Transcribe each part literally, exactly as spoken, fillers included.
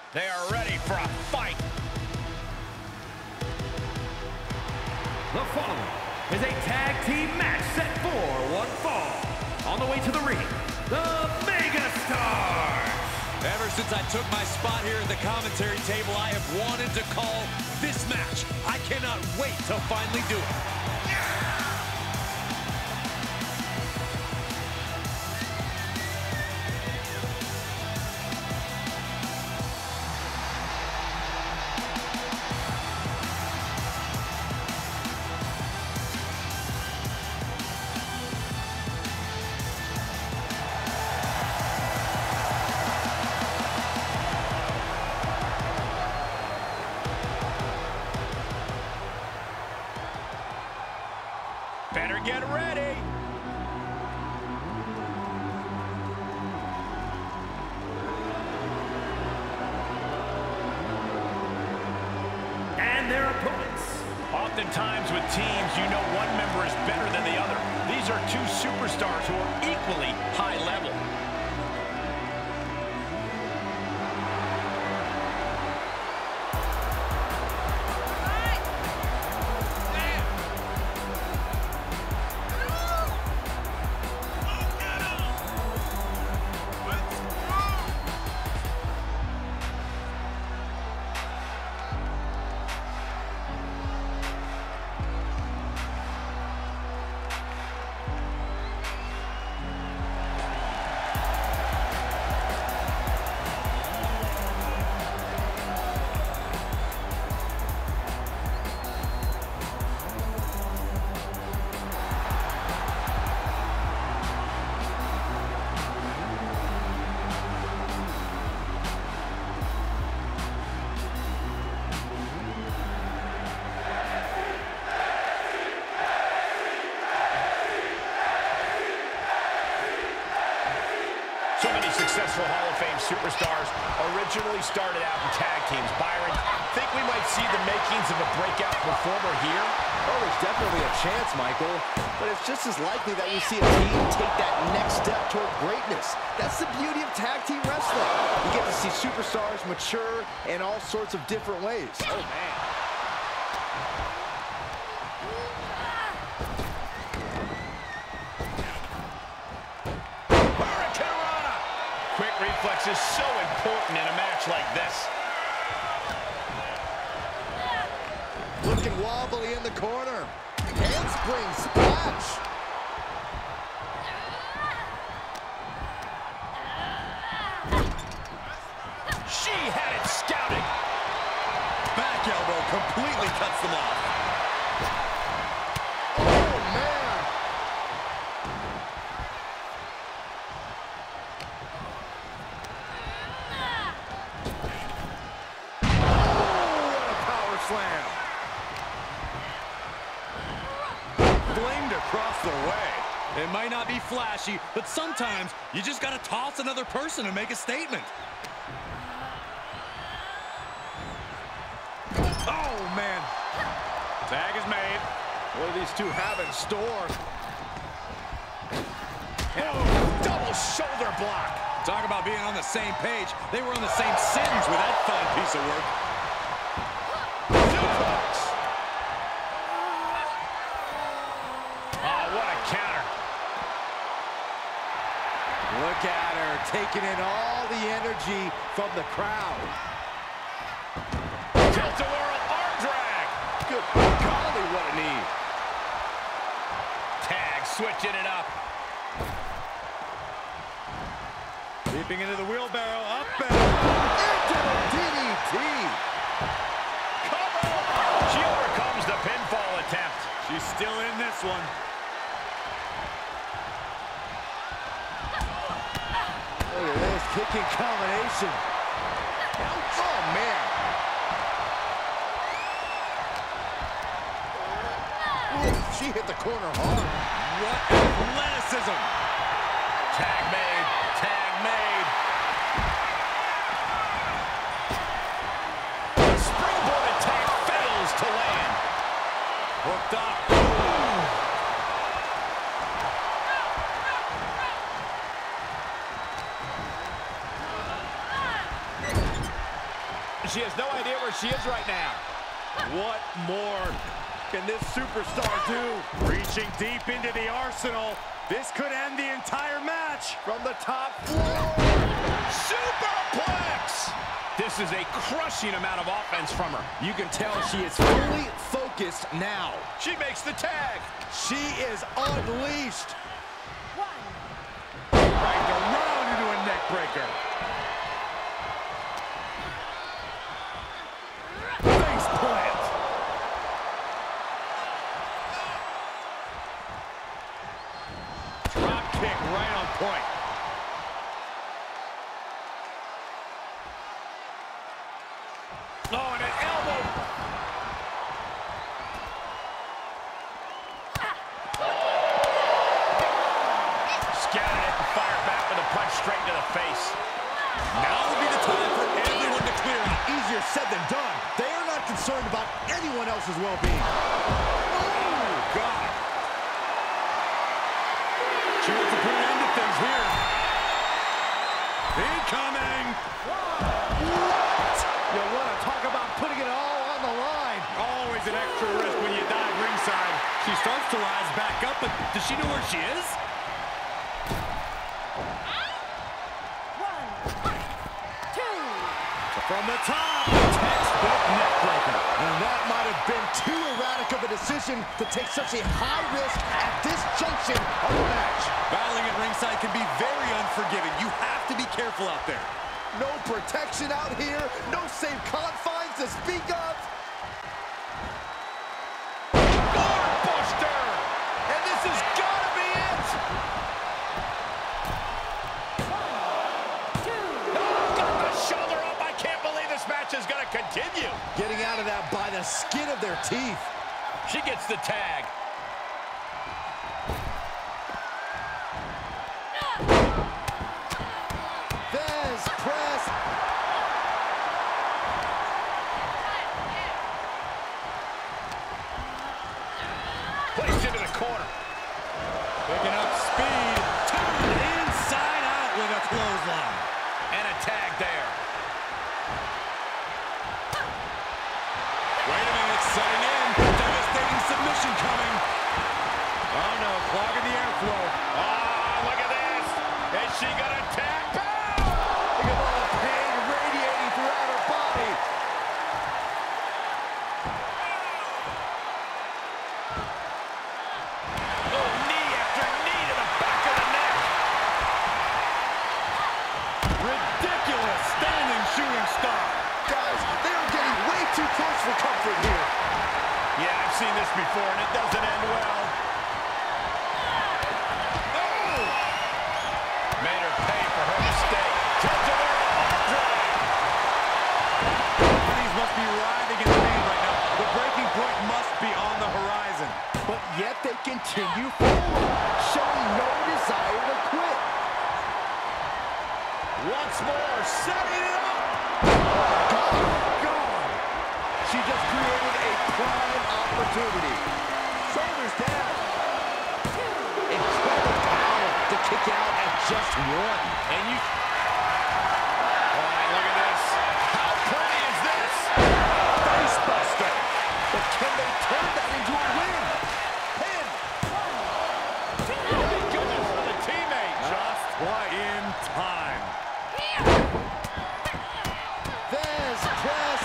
They are ready for a fight. The following is a tag team match set for one fall. On the way to the ring, the Mega Stars. Ever since I took my spot here at the commentary table, I have wanted to call this match. I cannot wait to finally do it. Better get ready. And their opponents. Oftentimes with teams, you know one member is better than the other. These are two superstars who are equally high level. So many successful Hall of Fame superstars originally started out in tag teams. Byron, think we might see the makings of a breakout performer here? Oh, there's definitely a chance, Michael. But it's just as likely that we see a team take that next step toward greatness. That's the beauty of tag team wrestling. You get to see superstars mature in all sorts of different ways. Oh, man. Quick reflex is so important in a match like this. Looking wobbly in the corner. Handspring splash. She had it scouted. Back elbow completely cuts them off. Slam. Flamed across the way. It might not be flashy, but sometimes you just got to toss another person and make a statement. Oh, man. Tag is made. What do these two have in store? Oh, double shoulder block. Talk about being on the same page. They were on the same sentence with that fine piece of work. Look at her, taking in all the energy from the crowd. Tilt-a-whirl arm drag. Good golly, what a knee. Tag switching it up. Leaping into the wheelbarrow, up and into the D D T. Cover. She overcomes the pinfall attempt. She's still in this one. Look at this kicking combination. Oh, man. Ooh, she hit the corner hard. What athleticism. Tag made. Tag made. The springboard attack fails to land. Hooked up. she has no idea where she is right now. What more can this superstar do? Reaching deep into the arsenal. This could end the entire match. From the top floor. Superplex! This is a crushing amount of offense from her. You can tell she is fully focused now. She makes the tag. She is unleashed. Right around into a neck breaker. Face plant. Drop kick right on point. Oh, and an elbow. Scattered it and fired back with a punch straight to the face. Now would be the time for everyone to clear out. Easier said than done. They are not concerned about anyone else's well-being. Oh, God. She wants to put an end to things here. Incoming. What? You want to talk about putting it all on the line. Always an extra risk when you dive ringside. She starts to rise back up, but does she know where she is? From the top, textbook neck breaker. And that might have been too erratic of a decision to take such a high risk at this junction of the match. Battling at ringside can be very unforgiving. You have to be careful out there. No protection out here, no safe confines to speak of. Doorbuster! And this has got to be it! Oh, got the shoulder up. I can't believe this match is going to continue. Getting out of that by the skin of their teeth. She gets the tag. Thesz press. Placed into the corner. Picking up speed. Turned inside out with a clothesline. And a tag there. Wait a minute, setting in. Devastating submission coming. Oh no, clogging the airflow. Oh, look at this. Is she going to tag? Pow! Look at all the pain radiating throughout her body. Oh, knee after knee to the back of the neck. Ridiculous standing shooting star. Guys, they are getting way too close for comfort here. Yeah, I've seen this before, and it doesn't end well. Oh! Made her pay for her mistake. Jugular drive. Bodies must be writhing in pain right now. The breaking point must be on the horizon. But yet they continue forward, showing no desire to quit. Once more, setting it up. Gone. She just created a prime opportunity. Shoulders down. Incredible power to kick out at just one. And you... All right, look at this. How pretty is this? Facebuster. But can they turn that into a win? Pin. Thank goodness for the teammate. Just right in time. Thesz press.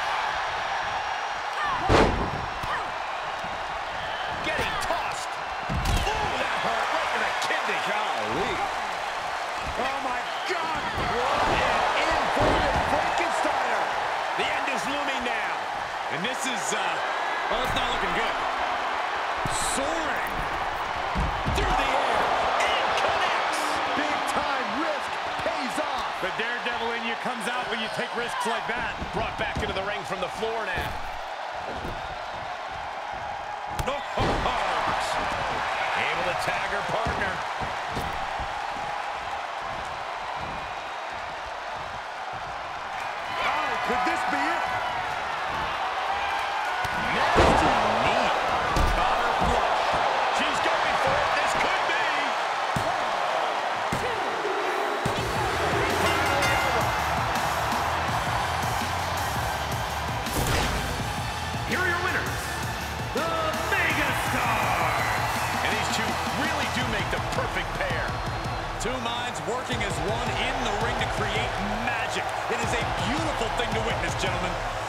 Getting tossed. Ooh, that hurt right in the kidney. Golly. Oh my God! What an inverted Frankensteiner. The end is looming now. And this is, uh, well, it's not looking good. Soaring. Through the air. And connects. Big time risk pays off. The daredevil in you comes out when you take risks like that. Brought back into the ring from the floor now. No, ho, ho. Able to tag her partner. Oh, could this be it? Nasty knee. Counter flush. She's going for it. This could be. the Megastars. And these two really do make the perfect pair. Two minds working as one in the ring to create magic. It is a beautiful thing to witness, gentlemen.